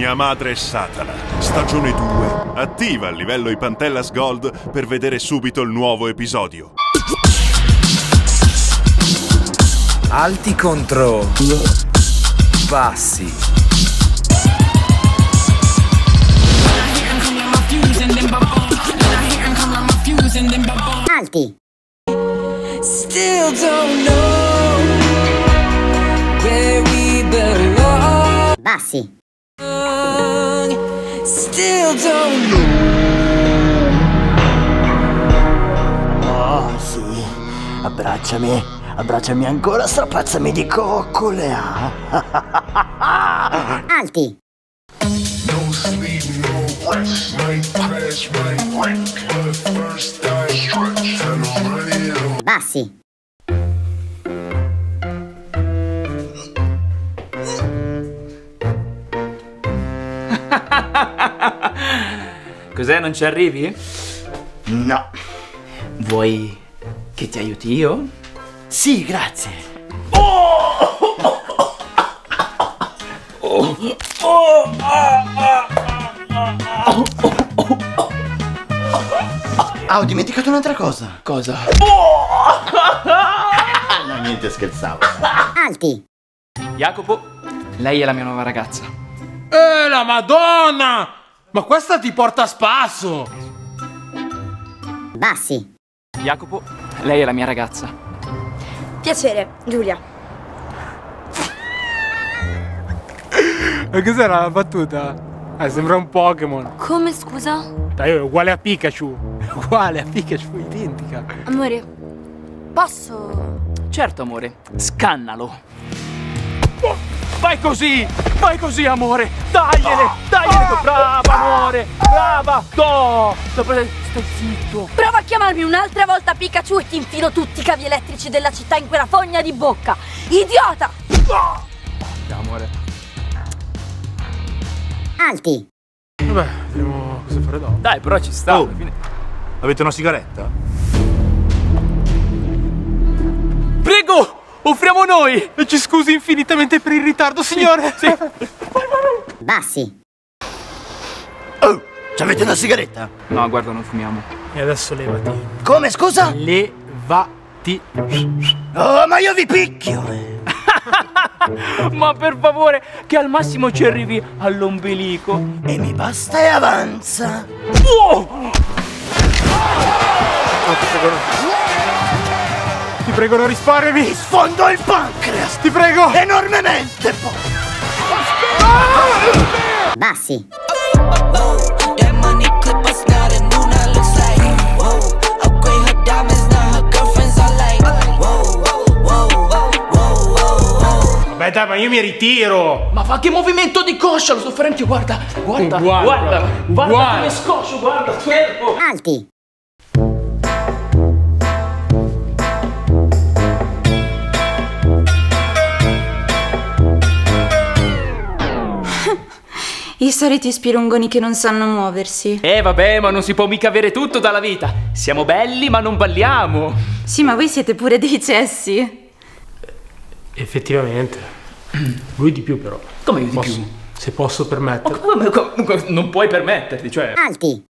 Mia madre è Satana. Stagione 2. Attiva al livello i Pantellas Gold per vedere subito il nuovo episodio. Alti contro bassi. Alti. Still don't know where we belong. Bassi. Still don't know. Oh sì, abbracciami ancora, strapazzami di coccole. Alti. Bassi. Cos'è, non ci arrivi? No. Vuoi che ti aiuti io? Sì, grazie. Ah, ho dimenticato un'altra cosa. Cosa? No, niente, scherzavo. Alti. Jacopo, lei è la mia nuova ragazza. La Madonna! Ma questa ti porta a spasso! Bassi. Jacopo, lei è la mia ragazza. Piacere, Giulia. E cos'era la battuta? Sembra un Pokémon. Come, scusa? Dai, è uguale a Pikachu. È uguale a Pikachu, identica. Amore, posso... Certo, amore, scannalo. Vai così, amore. Dagliene. Brava, amore. Brava. Stai zitto. Prova a chiamarmi un'altra volta Pikachu e ti infilo tutti i cavi elettrici della città in quella fogna di bocca. Idiota! Amore. Alti. Vabbè, vediamo cosa fare dopo. Dai, però ci sta. Oh, avete una sigaretta? Prego, offriamo noi. E ci scusi infinitamente per il ritardo, signore. Sì. Bassi. Oh, c'avete una sigaretta? No, guarda, non fumiamo. E adesso levati. Come, scusa? Levati. Oh, ma io vi picchio. Ma per favore, che al massimo ci arrivi all'ombelico. E mi basta e avanza. Ti prego, non risparmiami. Ti sfondo il pancreas. Ti prego. Enormemente. Bassi. Vabbè dai, ma io mi ritiro. Ma fa che movimento di coscia, lo sofferente, guarda Uguale. come scoscio, guarda, fermo. Alti. I soliti spirungoni che non sanno muoversi. Vabbè, ma non si può mica avere tutto dalla vita. Siamo belli, ma non balliamo. Sì, ma voi siete pure dei cessi. Effettivamente. Lui di più però. Come io di più? Se posso permettere. Come non puoi permetterti, cioè. Alti.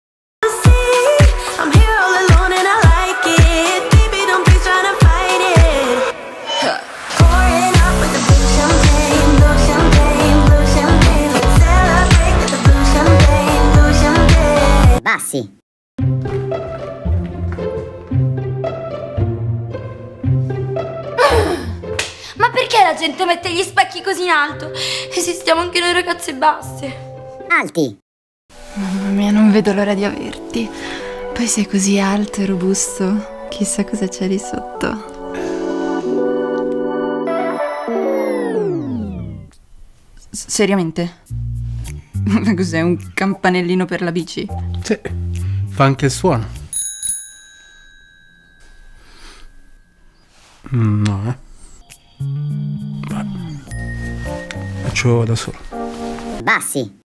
Bassi. Ma perché la gente mette gli specchi così in alto? Esistiamo anche noi ragazze basse. Alti. Mamma mia, non vedo l'ora di averti. Poi sei così alto e robusto. Chissà cosa c'è lì sotto. Seriamente? Cos'è, un campanellino per la bici? Sì, fa anche il suono. No, Vai. Faccio da solo. Bassi.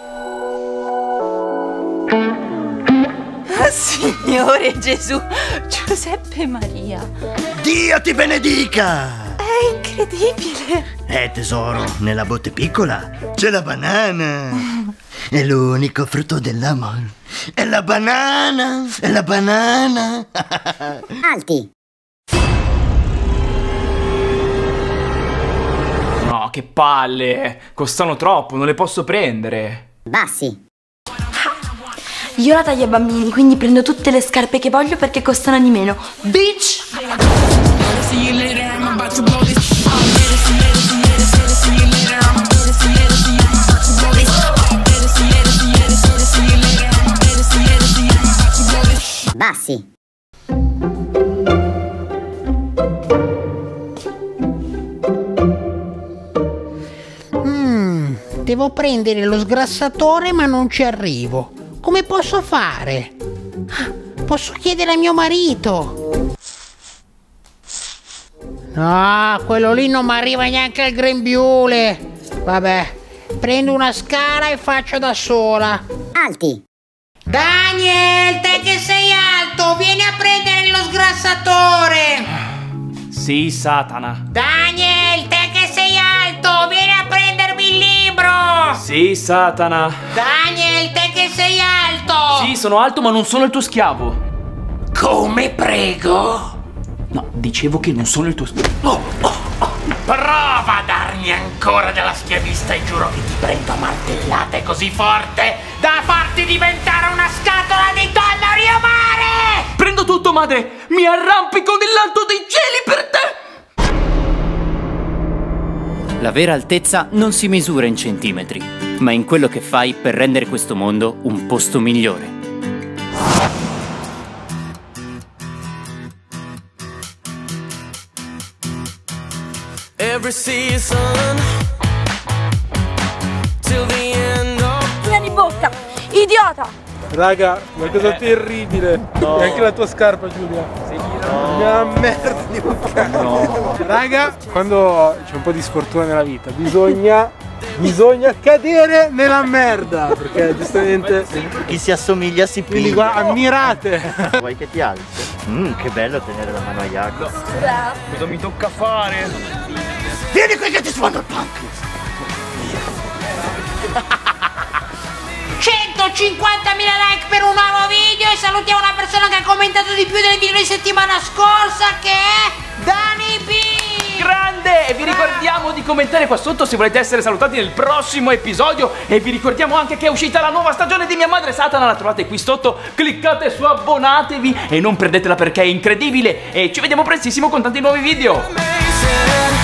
Signore Gesù, Giuseppe Maria. Dio ti benedica! È incredibile. Tesoro, nella botte piccola c'è la banana. È l'unico frutto dell'amore. È la banana, è la banana. Alti. No, che palle! Costano troppo, non le posso prendere. Bassi. Io la taglio ai bambini, quindi prendo tutte le scarpe che voglio perché costano di meno. Bitch! Bassi. Devo prendere lo sgrassatore ma non ci arrivo. Come posso fare? Posso chiedere a mio marito. No, quello lì non mi arriva neanche al grembiule. Vabbè, prendo una scala e faccio da sola. Alti. Daniel, te che sei alto, vieni a prendere lo sgrassatore. Sì, Satana. Daniel, te che sei alto, vieni a prendermi il libro. Sì, Satana. Daniel, te che sei alto. Sì, sono alto ma non sono il tuo schiavo. Come prego? No, dicevo che non sono il tuo schiavo. Prova a darmi ancora della schiavista e giuro che ti prendo a martellate così forte da farti diventare una scatola di tonno a Rio Mare! Prendo tutto, madre! Mi arrampico nell'alto dei cieli per te! La vera altezza non si misura in centimetri, ma in quello che fai per rendere questo mondo un posto migliore. Every season till the end of Via di bocca! Idiota! Raga, ma cosa terribile. No. E anche la tua scarpa, Giulia. Una merda di bocca. No. Raga, quando c'è un po' di sfortuna nella vita, bisogna cadere nella merda. Perché giustamente Chi si assomiglia si quindi piglia. guarda, ammirate. Vuoi che ti alzi? Che bello tenere la mano a Jacopo. Cosa mi tocca fare? Vieni qui che ti sfondo il pancreas. 150.000 like per un nuovo video e salutiamo una persona che ha commentato di più del video di settimana scorsa che è Dani B. Grande! E vi ricordiamo di commentare qua sotto se volete essere salutati nel prossimo episodio. E vi ricordiamo anche che è uscita la nuova stagione di Mia Madre Satana. La trovate qui sotto. Cliccate su abbonatevi e non perdetela perché è incredibile. E ci vediamo prestissimo con tanti nuovi video. amazing.